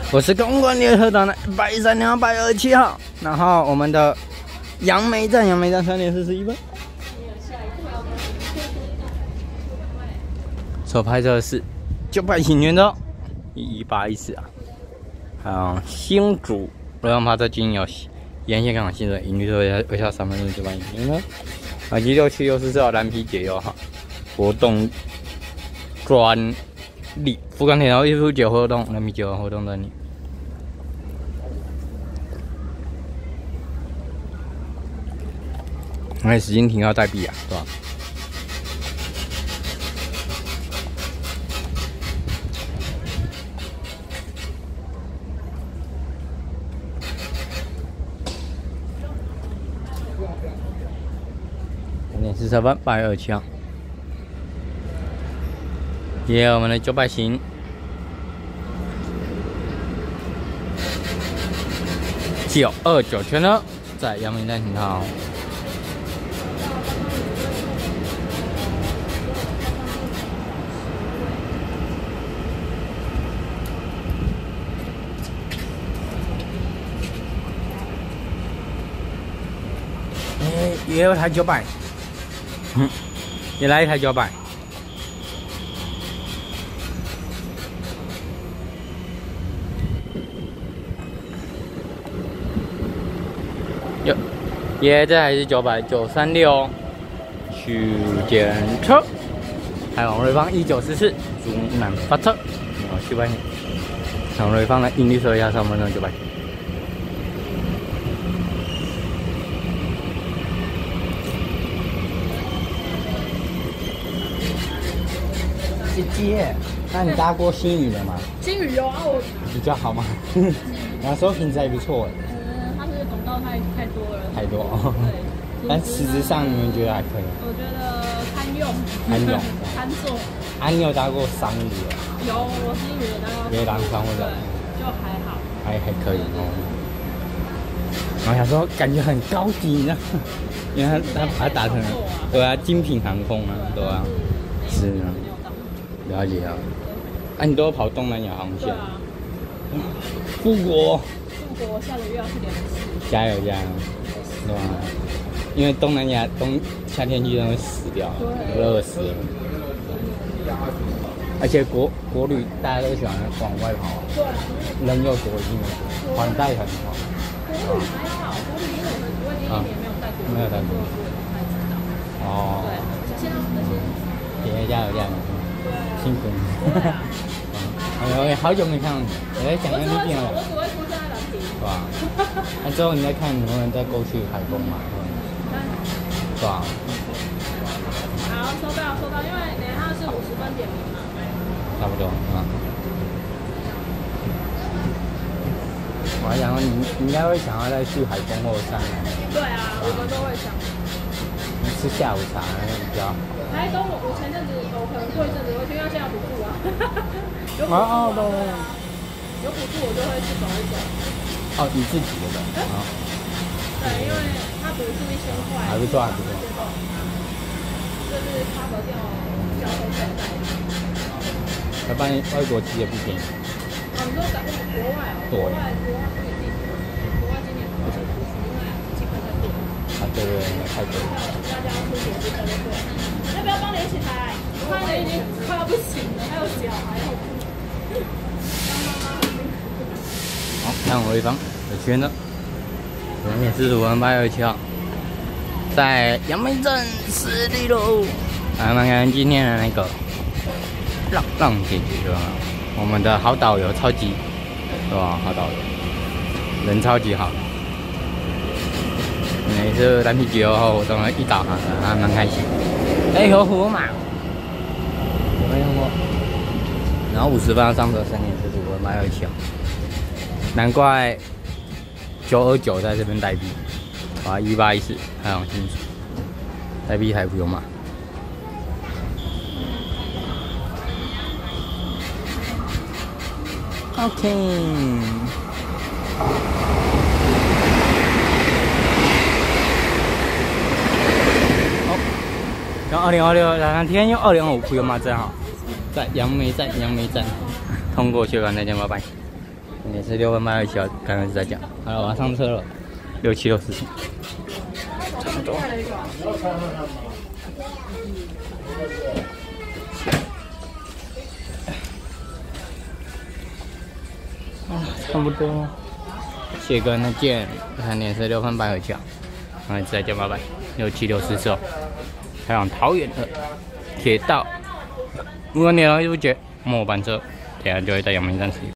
我是公馆列车长的132号，然后我们的杨梅站3点41分。所拍摄的是900行原则11814啊，还有新竹罗阳趴车经有沿线港新的引绿色微笑3分钟900行原则。啊，6区64号蓝皮解忧哈，活动专利福冈铁道艺术节活动，蓝皮解忧活动专利。哎，时间停靠代币啊，对吧？3:47分，8月27号。也有我们的900行929圈呢，在阳明站停靠。也有台900，也来一台900。也这还是900，936区间车，还有瑞芳1944竹南发车，去外面，从瑞芳的引绿色一下3分钟900。姐姐，那你搭过星宇的吗？ 星宇有啊，我比较好吗？然后收品质还不错哎。 它是广告太多了。太多哦。对。但实质上你们觉得还可以？ 我觉得堪用。 堪用。 堪坐。 啊，你有搭过商务的？ 有，我星宇的搭过。 也当商务的。 就还好。 还可以哦。然后想说感觉很高级，你知道吗？因为他把它打成，对啊，精品航空啊，对啊，是啊。了解啊，啊，你都要跑东南亚航线？富国下个月要去2次。 加油，对吧？因为东南亚夏天去都会死掉，热死了。而且国旅大家都喜欢往外跑，人又多，款待很好。 国旅还好，国旅因为我今年没有带国旅， 没有带国旅，哦。对，现在那些。加油！辛苦你。哎呦，好久没看到你，我在想那边了。 我只会出现在蓝屏。 是吧？那之后你再看能不能再过去海丰嘛？是吧？ 好，收到，因为等一下是50分点名嘛。 差不多啊。我还想说你应该会想要再去海丰或上海。 对啊，我们都会想。 吃下午茶那比较好。 台东我前阵子我可能过一阵子会去，因为现在有补助啊。有补助我就会去走一走。 哦，你自己的。 对，因为他补助1000块。 还不错。 就是差不掉交通费。 要不然外国其实也不便宜。 你说在国外哦？国外不一定。国外今年好像不是，因为气氛在变。 啊，对，太贵了。 大家出国就特别贵。要不要帮你一起抬？我看你已经快要不行了，还有脚，还有。 好，看我一方有圈的2:45分8月7号，在阳明镇实力路。来看看今天的那个浪姐姐对吧？我们的好导游超级，对吧？好导游，人超级好。每次蓝皮解忧后，我都能一导航，还蛮开心。哎，有虎马，有没有过？然后50分要上车3:45分8月7号。难怪929在这边代币，啊，11814还很清楚，代币还不用嘛。OK。好，然后2026两天又205不用嘛，正好在杨梅站通过去了，再见，拜拜。 也是6分半2小，刚刚是在讲。好了，我要上车了，6、7、6、4。差不多。差不多。写个那件，看点是6分半2小，然后再见，拜拜。6、7、6、4之后，还往桃园的铁道。如果你要不接末班车，等下就会在阳明山吃。